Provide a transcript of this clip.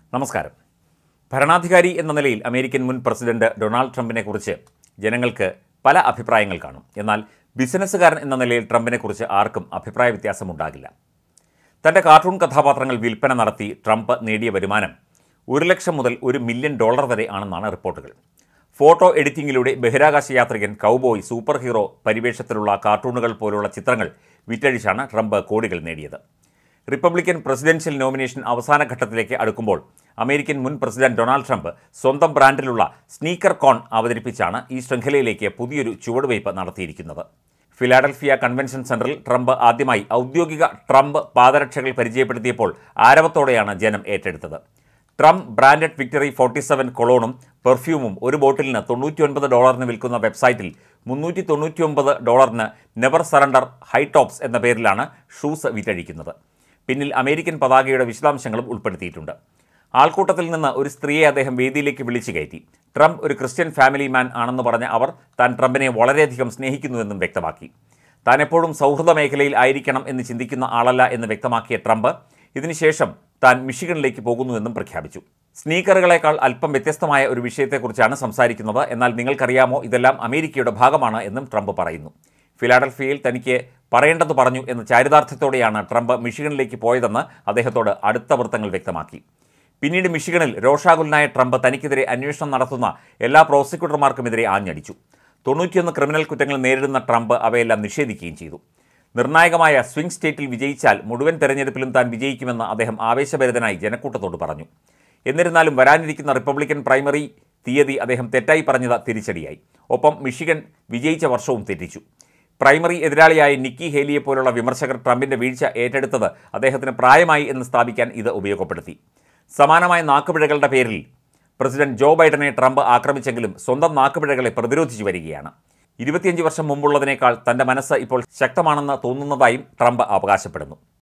നമസ്കാരം. ഭരണാധികാരി എന്ന നിലയിൽ അമേരിക്കൻ മുൻ പ്രസിഡന്റ് ഡൊണാൾഡ് ട്രംപിനെക്കുറിച്ച് ജനങ്ങൾക്ക് പല അഭിപ്രായങ്ങൾ കാണും. എന്നാൽ ബിസിനസ്സുകാരൻ എന്ന നിലയിൽ ട്രംപിനെക്കുറിച്ച് ആർക്കും അഭിപ്രായ വ്യത്യാസമുണ്ടാകില്ല. തൻ്റെ കാർട്ടൂൺ കഥാപാത്രങ്ങൾ വിൽപ്പന നടത്തി ട്രംപ് നേടിയ വരുമാനം $1,00,000 മുതൽ $1 മില്യൺ വരെ ആണെന്നാണ് റിപ്പോർട്ടുകൾ. ഫോട്ടോ എഡിറ്റിംഗിലൂടെ ബഹിരാകാശ യാത്രികൻ, കൗബോയ്, സൂപ്പർ ഹീറോ പരിവേഷത്തിലുള്ള കാർട്ടൂണുകൾ പോലുള്ള ചിത്രങ്ങൾ വിറ്റഴിച്ചാണ് ട്രംപ് കോടികൾ നേടിയത്. റിപ്പബ്ലിക്കൻ പ്രസിഡൻഷ്യൽ നോമിനേഷൻ അവസാന ഘട്ടത്തിലേക്ക് അടുക്കുമ്പോൾ അമേരിക്കൻ മുൻ പ്രസിഡന്റ് ഡൊണാൾഡ് ട്രംപ് സ്വന്തം ബ്രാൻഡിലുള്ള സ്നീക്കർ കോൺ അവതരിപ്പിച്ചാണ് ഈ ശൃംഖലയിലേക്ക് പുതിയൊരു ചുവടുവയ്പ് നടത്തിയിരിക്കുന്നത്. ഫിലാഡൽഫിയ കൺവെൻഷൻ സെന്ററിൽ ട്രംപ് ആദ്യമായി ഔദ്യോഗിക ട്രംപ് പാദരക്ഷകൾ പരിചയപ്പെടുത്തിയപ്പോൾ ആരവത്തോടെയാണ് ജനം ഏറ്റെടുത്തത്. ട്രംപ് ബ്രാൻഡഡ് വിക്ടറി 47 കൊളോണും പെർഫ്യൂമും ഒരു ബോട്ടിലിന് $99 വിൽക്കുന്ന വെബ്സൈറ്റിൽ $399 നെവർ സറണ്ടർ ഹൈ ടോപ്സ് എന്ന പേരിലാണ് ഷൂസ് വിറ്റഴിക്കുന്നത്. പിന്നിൽ അമേരിക്കൻ പതാകയുടെ വിശദാംശങ്ങളും ഉൾപ്പെടുത്തിയിട്ടുണ്ട്. ആൾക്കൂട്ടത്തിൽ നിന്ന് ഒരു സ്ത്രീയെ അദ്ദേഹം വേദിയിലേക്ക് വിളിച്ചു കയറ്റി. ട്രംപ് ഒരു ക്രിസ്ത്യൻ ഫാമിലി മാൻ ആണെന്ന് പറഞ്ഞ അവർ താൻ ട്രംപിനെ വളരെയധികം സ്നേഹിക്കുന്നുവെന്നും വ്യക്തമാക്കി. താൻ എപ്പോഴും സൗഹൃദ മേഖലയിൽ ആയിരിക്കണം എന്ന് ചിന്തിക്കുന്ന ആളല്ല എന്ന് വ്യക്തമാക്കിയ ട്രംപ് ഇതിനുശേഷം താൻ മിഷിഗണിലേക്ക് പോകുന്നുവെന്നും പ്രഖ്യാപിച്ചു. സ്നീക്കറുകളേക്കാൾ അല്പം വ്യത്യസ്തമായ ഒരു വിഷയത്തെക്കുറിച്ചാണ് സംസാരിക്കുന്നത്. എന്നാൽ നിങ്ങൾക്കറിയാമോ, ഇതെല്ലാം അമേരിക്കയുടെ ഭാഗമാണ് എന്നും ട്രംപ് പറയുന്നു. ഫിലാഡൽഫിയയിൽ തനിക്ക് പറയേണ്ടത് പറഞ്ഞു എന്ന ചാരിതാർത്ഥ്യത്തോടെയാണ് ട്രംപ് മിഷിഗണിലേക്ക് പോയതെന്ന് അദ്ദേഹത്തോട് അടുത്ത വൃത്തങ്ങൾ വ്യക്തമാക്കി. പിന്നീട് മിഷിഗണിൽ രോഷാകുലനായ ട്രംപ് തനിക്കെതിരെ അന്വേഷണം നടത്തുന്ന എല്ലാ പ്രോസിക്യൂട്ടർമാർക്കുമെതിരെ ആഞ്ഞടിച്ചു. 91 ക്രിമിനൽ കുറ്റങ്ങൾ നേരിടുന്ന ട്രംപ് അവയെല്ലാം നിഷേധിക്കുകയും ചെയ്തു. നിർണായകമായ സ്വിംഗ് സ്റ്റേറ്റിൽ വിജയിച്ചാൽ മുഴുവൻ തെരഞ്ഞെടുപ്പിലും താൻ വിജയിക്കുമെന്ന് അദ്ദേഹം ആവേശഭരിതനായി ജനക്കൂട്ടത്തോട് പറഞ്ഞു. എന്നിരുന്നാലും വരാനിരിക്കുന്ന റിപ്പബ്ലിക്കൻ പ്രൈമറി തീയതി അദ്ദേഹം തെറ്റായി പറഞ്ഞത് തിരിച്ചടിയായി. ഒപ്പം മിഷിഗൺ വിജയിച്ച വർഷവും തെറ്റിച്ചു. പ്രൈമറി എതിരാളിയായ നിക്കി ഹേലിയെപ്പോലുള്ള വിമർശകർ ട്രംപിൻ്റെ വീഴ്ച ഏറ്റെടുത്തത് അദ്ദേഹത്തിന് പ്രായമായി എന്ന് സ്ഥാപിക്കാൻ ഇത് ഉപയോഗപ്പെടുത്തി. സമാനമായ നാക്കുപിഴകളുടെ പേരിൽ പ്രസിഡന്റ് ജോ ബൈഡനെ ട്രംപ് ആക്രമിച്ചെങ്കിലും സ്വന്തം നാക്കുപിഴകളെ പ്രതിരോധിച്ചു വരികയാണ്. 25 വർഷം മുമ്പുള്ളതിനേക്കാൾ തൻ്റെ മനസ്സ് ഇപ്പോൾ ശക്തമാണെന്ന് തോന്നുന്നതായും ട്രംപ് അവകാശപ്പെടുന്നു.